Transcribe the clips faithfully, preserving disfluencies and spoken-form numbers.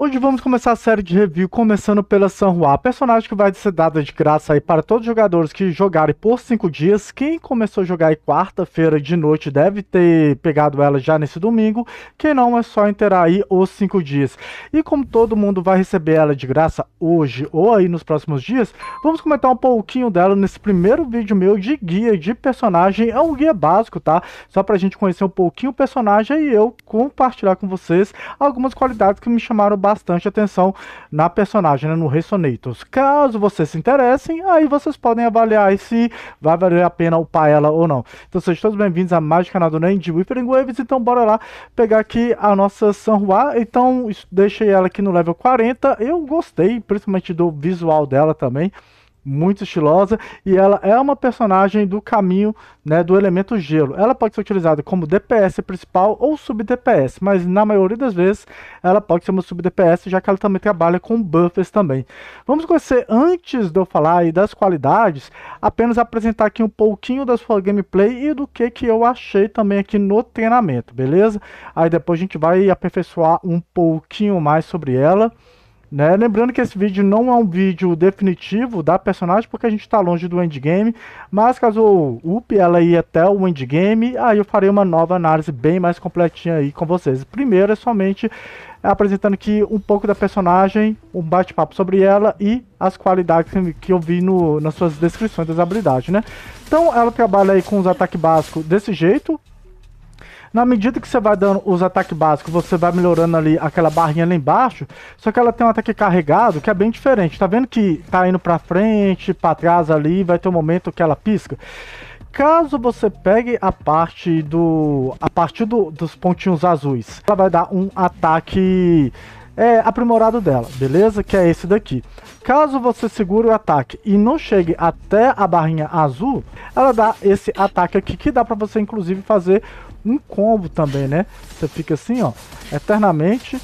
Hoje vamos começar a série de review começando pela Sanhua, personagem que vai ser dada de graça aí para todos os jogadores que jogarem por cinco dias. Quem começou a jogar aí quarta-feira de noite deve ter pegado ela já nesse domingo. Quem não, é só inteirar aí os cinco dias. E como todo mundo vai receber ela de graça hoje ou aí nos próximos dias, vamos comentar um pouquinho dela nesse primeiro vídeo meu de guia de personagem. É um guia básico, tá? Só pra gente conhecer um pouquinho o personagem e eu compartilhar com vocês algumas qualidades que me chamaram bastante atenção na personagem, né, no Resonators. Caso vocês se interessem, aí vocês podem avaliar se vai valer a pena upar ela ou não. Então sejam todos bem-vindos a mais do canal do Nen de Whiffering Waves. Então bora lá pegar aqui a nossa Sanhua. Então deixei ela aqui no level quarenta. Eu gostei, principalmente do visual dela também. Muito estilosa, e ela é uma personagem do caminho, né, do elemento gelo. Ela pode ser utilizada como D P S principal ou sub-D P S, mas na maioria das vezes ela pode ser uma sub-D P S, já que ela também trabalha com buffers também. Vamos conhecer, antes de eu falar aí das qualidades, apenas apresentar aqui um pouquinho da sua gameplay e do que, que eu achei também aqui no treinamento, beleza? Aí depois a gente vai aperfeiçoar um pouquinho mais sobre ela. Né? Lembrando que esse vídeo não é um vídeo definitivo da personagem, porque a gente está longe do endgame, mas caso eu upe ela ir até o endgame, aí eu farei uma nova análise bem mais completinha aí com vocês. Primeiro é somente apresentando aqui um pouco da personagem, um bate-papo sobre ela e as qualidades que eu vi no, nas suas descrições das habilidades, né? Então ela trabalha aí com os ataques básicos desse jeito. Na medida que você vai dando os ataques básicos, você vai melhorando ali aquela barrinha lá embaixo, só que ela tem um ataque carregado que é bem diferente. Tá vendo que tá indo pra frente, pra trás ali, vai ter um momento que ela pisca? Caso você pegue a parte do... a partir do, dos pontinhos azuis, ela vai dar um ataque é, aprimorado dela, beleza? Que é esse daqui. Caso você segure o ataque e não chegue até a barrinha azul, ela dá esse ataque aqui, que dá pra você inclusive fazer um combo também, né? Você fica assim, ó, eternamente.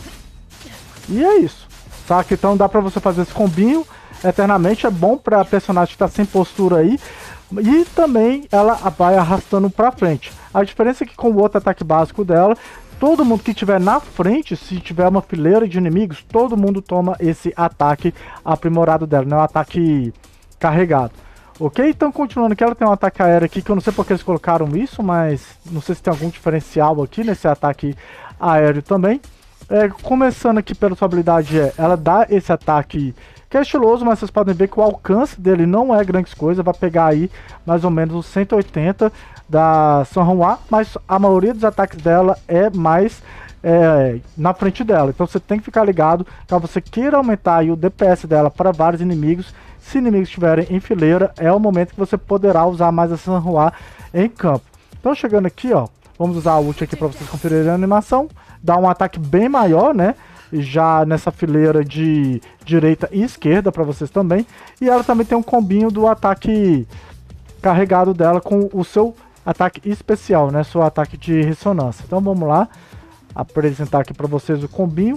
E é isso, saca? Então dá pra você fazer esse combinho eternamente. É bom pra personagem que tá sem postura aí. E também ela vai arrastando pra frente. A diferença é que com o outro ataque básico dela, todo mundo que estiver na frente, se tiver uma fileira de inimigos, todo mundo toma esse ataque aprimorado dela, né? Um ataque carregado. Ok? Então continuando aqui, ela tem um ataque aéreo aqui, que eu não sei porque eles colocaram isso, mas não sei se tem algum diferencial aqui nesse ataque aéreo também. É, começando aqui pela sua habilidade, é, ela dá esse ataque que é estiloso, mas vocês podem ver que o alcance dele não é grande coisa, vai pegar aí mais ou menos os cento e oitenta da Sanhua, mas a maioria dos ataques dela é mais é, na frente dela. Então você tem que ficar ligado, caso você queira aumentar aí o D P S dela para vários inimigos. Se inimigos estiverem em fileira, é o momento que você poderá usar mais a Sanhua em campo. Então chegando aqui, ó, vamos usar a ult aqui para vocês conferirem a animação. Dá um ataque bem maior, né? Já nessa fileira de direita e esquerda para vocês também. E ela também tem um combinho do ataque carregado dela com o seu ataque especial, né? Seu ataque de ressonância. Então vamos lá apresentar aqui para vocês o combinho.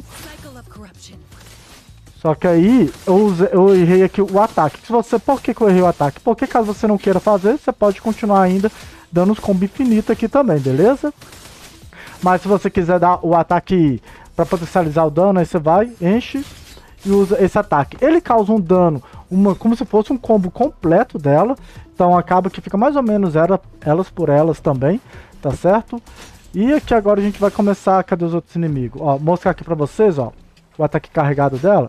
Só que aí eu, usei, eu errei aqui o ataque. Se você, por que, que eu errei o ataque? Porque caso você não queira fazer, você pode continuar ainda dando os combos infinitos aqui também, beleza? Mas se você quiser dar o ataque para potencializar o dano, aí você vai, enche e usa esse ataque. Ele causa um dano, uma, como se fosse um combo completo dela. Então acaba que fica mais ou menos ela, elas por elas também, tá certo? E aqui agora a gente vai começar, cadê os outros inimigos? Ó, mostrar aqui para vocês, ó, o ataque carregado dela.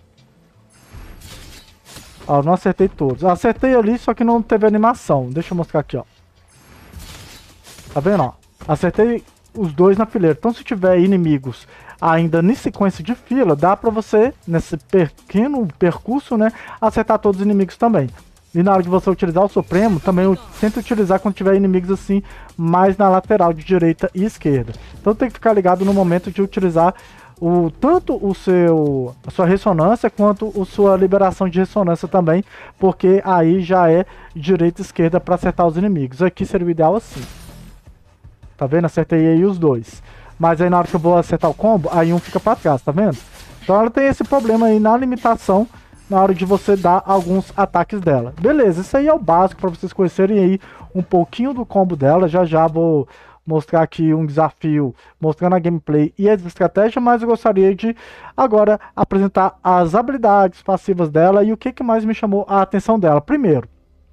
Ó, não acertei todos. Eu acertei ali, só que não teve animação. Deixa eu mostrar aqui, ó. Tá vendo, ó? Acertei os dois na fileira. Então, se tiver inimigos ainda em sequência de fila, dá pra você, nesse pequeno percurso, né, acertar todos os inimigos também. E na hora de você utilizar o Supremo, também eu tento utilizar quando tiver inimigos assim, mais na lateral de direita e esquerda. Então tem que ficar ligado no momento de utilizar o, tanto o seu, a sua ressonância quanto a sua liberação de ressonância também, porque aí já é direita e esquerda para acertar os inimigos. Aqui seria o ideal assim. Tá vendo? Acertei aí os dois. Mas aí na hora que eu vou acertar o combo, aí um fica para trás, tá vendo? Então ela tem esse problema aí na limitação na hora de você dar alguns ataques dela. Beleza, isso aí é o básico para vocês conhecerem aí um pouquinho do combo dela. Já já vou mostrar aqui um desafio, mostrando a gameplay e as estratégias, mas eu gostaria de agora apresentar as habilidades passivas dela e o que, que mais me chamou a atenção dela. Primeiro,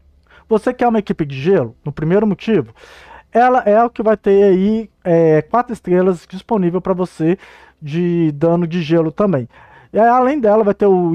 você quer uma equipe de gelo? No primeiro motivo, ela é o que vai ter aí é, quatro estrelas disponível para você de dano de gelo também. E aí, além dela, vai ter o,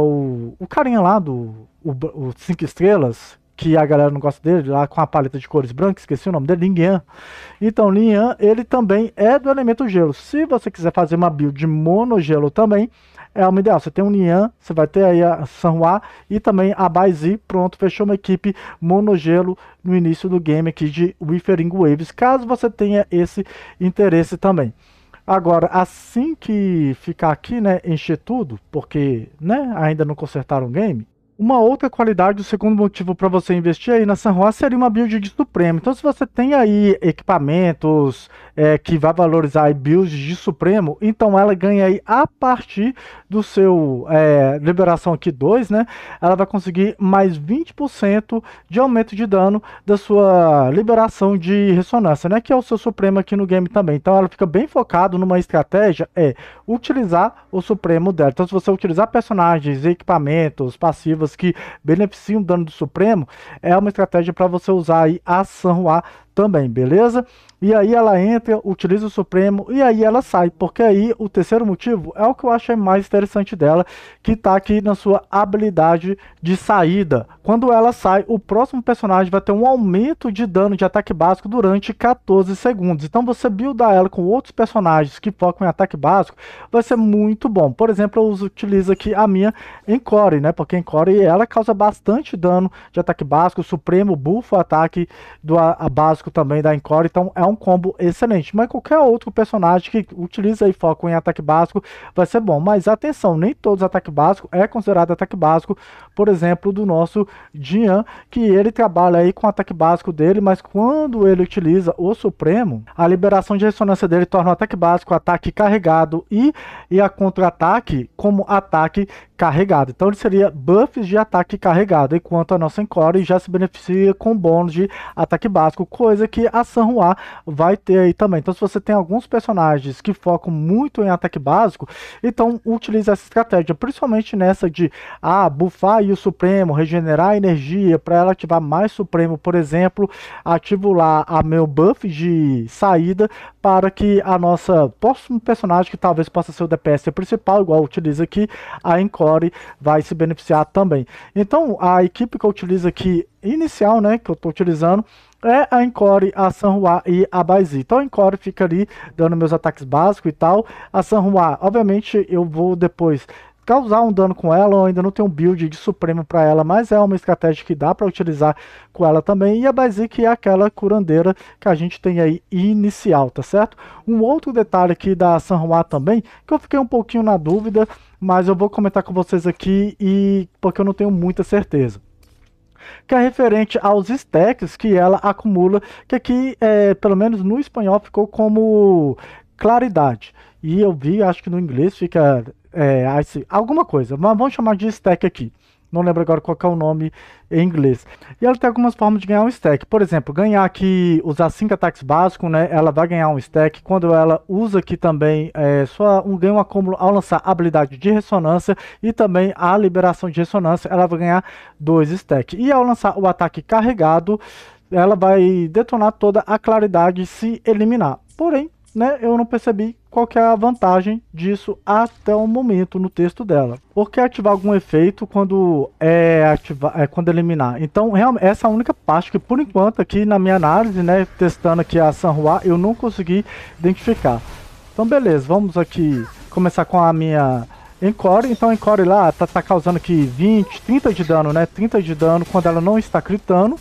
o, o carinha lá do o cinco estrelas, que a galera não gosta dele, lá com a paleta de cores brancas, esqueci o nome dele, Lin Yan. Então, Lin Yan, ele também é do elemento gelo. Se você quiser fazer uma build de monogelo também, é uma ideal. Você tem um Lin Yan, você vai ter aí a Sanhua e também a Bai Zi. Pronto, fechou uma equipe monogelo no início do game aqui de Withering Waves, caso você tenha esse interesse também. Agora, assim que ficar aqui, né, encher tudo, porque, né, ainda não consertaram o game, uma outra qualidade, o segundo motivo para você investir aí na Sanhua seria uma build de Supremo. Então, se você tem aí equipamentos é, que vai valorizar aí builds de Supremo, então ela ganha aí a partir do seu é, liberação aqui dois, né? Ela vai conseguir mais vinte por cento de aumento de dano da sua liberação de ressonância, né? Que é o seu Supremo aqui no game também. Então, ela fica bem focado numa estratégia, é utilizar o Supremo dela. Então, se você utilizar personagens, equipamentos, passivos que beneficiam o dano do Supremo, é uma estratégia para você usar aí a Sanhua também, beleza? E aí ela entra, utiliza o Supremo e aí ela sai, porque aí o terceiro motivo é o que eu acho mais interessante dela, que tá aqui na sua habilidade de saída. Quando ela sai, o próximo personagem vai ter um aumento de dano de ataque básico durante quatorze segundos. Então você buildar ela com outros personagens que focam em ataque básico, vai ser muito bom. Por exemplo, eu utilizo aqui a minha Encore, né? Porque a Encore ela causa bastante dano de ataque básico, o Supremo buffa o ataque do a, a básico também da Encore, então é um combo excelente. Mas qualquer outro personagem que utiliza e foca em ataque básico vai ser bom. Mas atenção, nem todos os ataques básicos é considerado ataque básico. Por exemplo, do nosso Jian, que ele trabalha aí com o ataque básico dele, mas quando ele utiliza o Supremo, a liberação de ressonância dele torna o ataque básico ataque carregado e, e a contra-ataque como ataque carregado. Então ele seria buffs de ataque carregado, enquanto a nossa Encore já se beneficia com bônus de ataque básico, coisa que a Sanhua vai ter aí também. Então se você tem alguns personagens que focam muito em ataque básico, então utilize essa estratégia, principalmente nessa de ah, buffar e o Supremo, regenerar a energia para ela ativar mais Supremo, por exemplo, ativo lá a meu buff de saída para que a nossa próximo personagem, que talvez possa ser o D P S principal, igual utiliza aqui, a Encore vai se beneficiar também. Então a equipe que eu utilizo aqui inicial, né, que eu estou utilizando, é a Encore, a Sanhua e a Bai Zi. Então a Encore fica ali dando meus ataques básicos e tal. A Sanhua, obviamente, eu vou depois causar um dano com ela. Eu ainda não tenho um build de Supremo para ela, mas é uma estratégia que dá para utilizar com ela também. E a Bai Zi, que é aquela curandeira que a gente tem aí inicial, tá certo? Um outro detalhe aqui da Sanhua também, que eu fiquei um pouquinho na dúvida, mas eu vou comentar com vocês aqui, e porque eu não tenho muita certeza, que é referente aos stacks que ela acumula, que aqui, é, pelo menos no espanhol, ficou como claridade. E eu vi, acho que no inglês fica é, alguma coisa, mas vamos chamar de stack aqui. Não lembro agora qual é o nome em inglês. E ela tem algumas formas de ganhar um stack. Por exemplo, ganhar aqui, usar cinco ataques básicos, né? Ela vai ganhar um stack. Quando ela usa aqui também, é, só um, ganha um acúmulo ao lançar a habilidade de ressonância e também a liberação de ressonância, ela vai ganhar dois stacks. E ao lançar o ataque carregado, ela vai detonar toda a claridade e se eliminar. Porém, né, eu não percebi qual que é a vantagem disso até o momento no texto dela. Por que ativar algum efeito quando é ativar, é, quando eliminar? Então, realmente, essa é a única parte que, por enquanto, aqui na minha análise, né, testando aqui a Sanhua, eu não consegui identificar. Então, beleza, vamos aqui começar com a minha Encore. Então, a Encore lá tá, tá causando aqui vinte, trinta de dano, né? trinta de dano quando ela não está critando.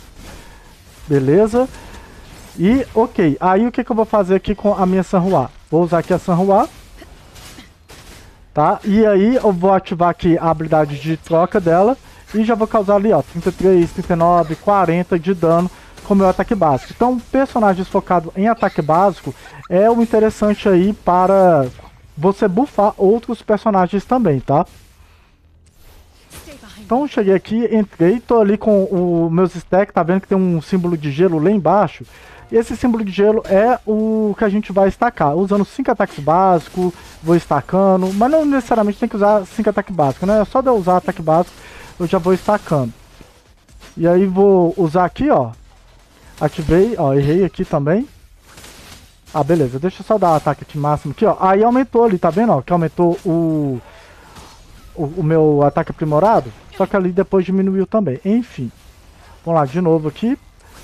Beleza. E, ok, aí o que, que eu vou fazer aqui com a minha Sanhua? Vou usar aqui a Sanhua, tá? E aí eu vou ativar aqui a habilidade de troca dela e já vou causar ali, ó, trinta e três, trinta e nove, quarenta de dano com o meu ataque básico. Então, personagens focados em ataque básico é o interessante aí para você buffar outros personagens também, tá? Então cheguei aqui, entrei, tô ali com o meus stacks, tá vendo que tem um símbolo de gelo lá embaixo? E esse símbolo de gelo é o que a gente vai estacar, usando cinco ataques básicos, vou estacando, mas não necessariamente tem que usar cinco ataques básicos, né? É só de eu usar ataque básico, eu já vou estacando. E aí vou usar aqui, ó, ativei, ó, errei aqui também. Ah, beleza, deixa eu só dar o ataque aqui máximo aqui, ó, aí aumentou ali, tá vendo, ó, que aumentou o... O, o meu ataque aprimorado, só que ali depois diminuiu também. Enfim, vamos lá de novo aqui.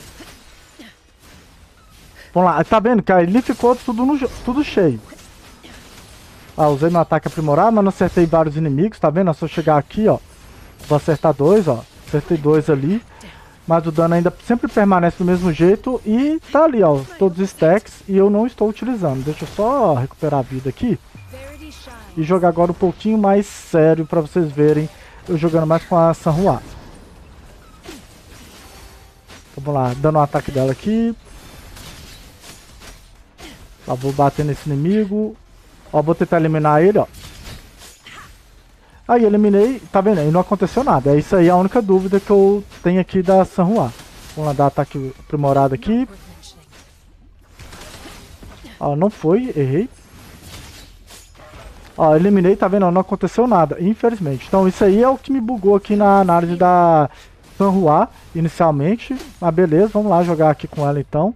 Vamos lá, tá vendo que ali ficou tudo, no, tudo cheio. Ah, usei meu ataque aprimorado, mas não acertei vários inimigos, tá vendo? Se eu chegar aqui, ó, vou acertar dois, ó, acertei dois ali. Mas o dano ainda sempre permanece do mesmo jeito e tá ali, ó, todos os stacks e eu não estou utilizando. Deixa eu só recuperar a vida aqui. E jogar agora um pouquinho mais sério pra vocês verem eu jogando mais com a Sanhua. Vamos lá, dando um ataque dela aqui. Ó, vou bater nesse inimigo. Ó, vou tentar eliminar ele, ó. Aí eliminei, tá vendo? E não aconteceu nada. É isso aí a única dúvida que eu tenho aqui da Sanhua. Vamos lá dar ataque aprimorado aqui. Ó, não foi, errei. Ó, eliminei, tá vendo? Não aconteceu nada, infelizmente. Então isso aí é o que me bugou aqui na análise da Sanhua, inicialmente. Mas beleza, vamos lá jogar aqui com ela então.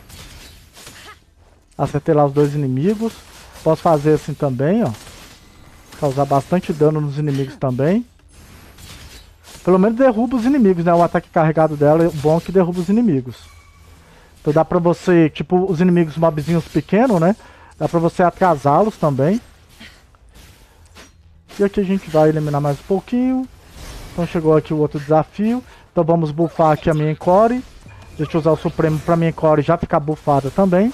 Acertei lá os dois inimigos. Posso fazer assim também, ó. Causar bastante dano nos inimigos também. Pelo menos derruba os inimigos, né? O ataque carregado dela é bom que derruba os inimigos. Então dá pra você, tipo, os inimigos mobzinhos pequenos, né? Dá pra você atrasá-los também. E aqui a gente vai eliminar mais um pouquinho. Então chegou aqui o outro desafio. Então vamos buffar aqui a minha Encore. Deixa eu usar o Supremo pra minha Encore já ficar buffada também.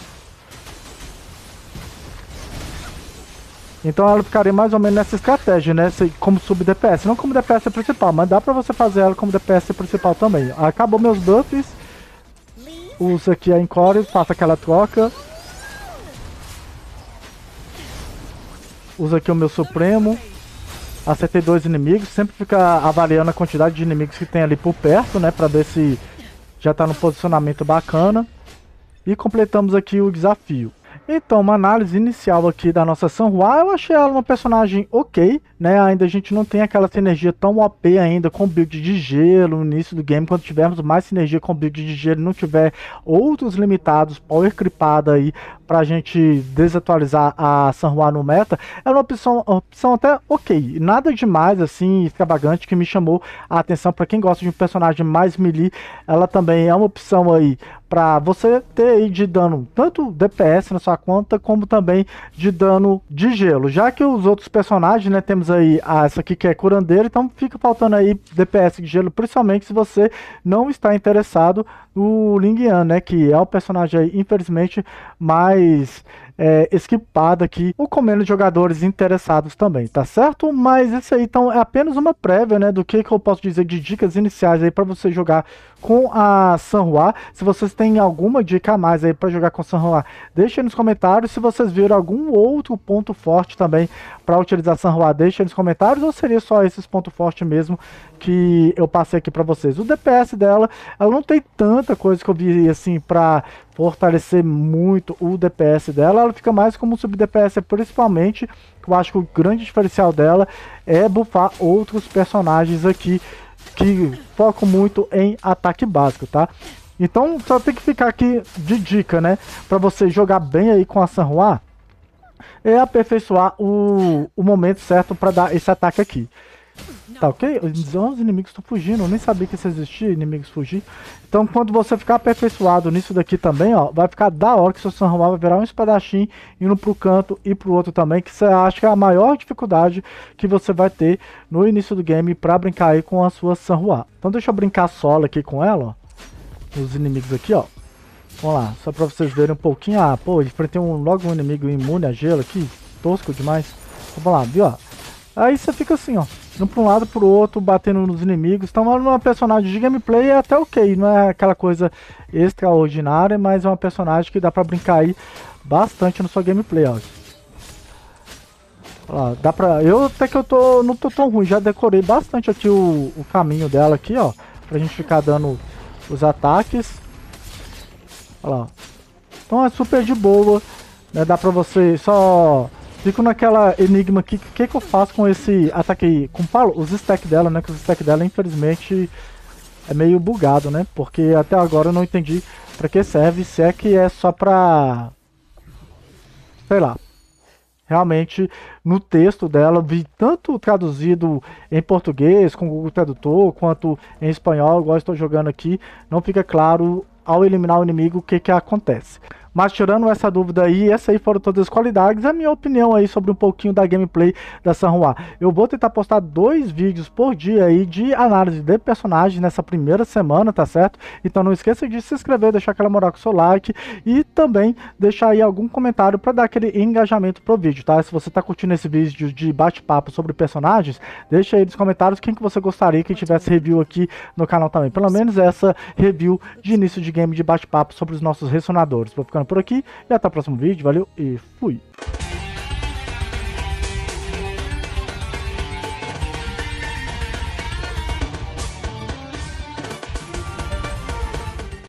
Então ela ficaria mais ou menos nessa estratégia, né? Como sub-D P S. Não como D P S principal, mas dá pra você fazer ela como D P S principal também. Acabou meus buffs. Usa aqui a Encore, faça aquela troca. Usa aqui o meu Supremo. Acertei dois inimigos, sempre fica avaliando a quantidade de inimigos que tem ali por perto, né? Pra ver se já tá no posicionamento bacana. E completamos aqui o desafio. Então, uma análise inicial aqui da nossa Sanhua, eu achei ela uma personagem ok, né? Ainda a gente não tem aquela sinergia tão O P ainda com build de gelo no início do game. Quando tivermos mais sinergia com build de gelo e não tiver outros limitados, power creepada aí, pra gente desatualizar a Sanhua no meta, é uma opção, uma opção até ok. Nada demais, assim, extravagante que me chamou a atenção. Pra quem gosta de um personagem mais melee, ela também é uma opção aí pra você ter aí de dano, tanto D P S na sua conta, como também de dano de gelo. Já que os outros personagens, né, temos aí a, essa aqui que é curandeira, então fica faltando aí D P S de gelo, principalmente se você não está interessado no Ling Yan, né, que é o personagem aí, infelizmente, mais é, esquipado aqui, ou com menos jogadores interessados também, tá certo? Mas isso aí, então, é apenas uma prévia, né, do que, que eu posso dizer de dicas iniciais aí para você jogar com a Sanhua. Se vocês têm alguma dica a mais aí para jogar com a Sanhua, deixem nos comentários. Se vocês viram algum outro ponto forte também para utilizar a Sanhua, deixem nos comentários, ou seria só esses pontos fortes mesmo que eu passei aqui para vocês. O D P S dela, ela não tem tanta coisa que eu vi assim para fortalecer muito o D P S dela, ela fica mais como sub-D P S, principalmente. Eu acho que o grande diferencial dela é buffar outros personagens aqui que focam muito em ataque básico, tá? Então só tem que ficar aqui de dica, né? Para você jogar bem aí com a Sanhua, é aperfeiçoar o, o momento certo para dar esse ataque aqui. Tá ok? Os, os inimigos estão fugindo, eu nem sabia que isso existia, inimigos fugir. Então quando você ficar aperfeiçoado nisso daqui também, ó, vai ficar da hora que seu Sanhua vai virar um espadachim indo pro canto e pro outro também, que você acha que é a maior dificuldade que você vai ter no início do game pra brincar aí com a sua Sanhua. Então deixa eu brincar solo aqui com ela, ó, os inimigos aqui, ó. Vamos lá, só pra vocês verem um pouquinho. Ah, pô, enfrentei um, logo um inimigo imune a gelo aqui, tosco demais. Vamos lá, viu, ó. Aí você fica assim, ó, indo pra um lado pro outro, batendo nos inimigos. Então ela é uma personagem de gameplay, é até ok, não é aquela coisa extraordinária, mas é uma personagem que dá pra brincar aí bastante no seu gameplay, ó. Olha lá, dá pra... Eu até que eu tô, não tô tão ruim, já decorei bastante aqui o, o caminho dela aqui, ó. Pra gente ficar dando os ataques. Olha lá. Então é super de boa, né? Dá pra você só... Fico naquela enigma aqui, o que, que eu faço com esse ataque aí? Com Paulo, os stacks dela, né? Que os stacks dela, infelizmente, é meio bugado, né? Porque até agora eu não entendi pra que serve, se é que é só pra... Sei lá. Realmente, no texto dela, vi tanto traduzido em português, com o Google Tradutor, quanto em espanhol, igual eu estou jogando aqui, não fica claro ao eliminar o inimigo o que que acontece. Mas tirando essa dúvida aí, essas aí foram todas as qualidades, a minha opinião aí sobre um pouquinho da gameplay da San Juan. Eu vou tentar postar dois vídeos por dia aí de análise de personagens nessa primeira semana, tá certo? Então não esqueça de se inscrever, deixar aquela moral com o seu like e também deixar aí algum comentário para dar aquele engajamento pro vídeo, tá? Se você tá curtindo esse vídeo de bate-papo sobre personagens, deixa aí nos comentários quem que você gostaria que tivesse review aqui no canal também. Pelo menos essa review de início de game de bate-papo sobre os nossos ressonadores. Vou ficando por aqui e até o próximo vídeo. Valeu e fui!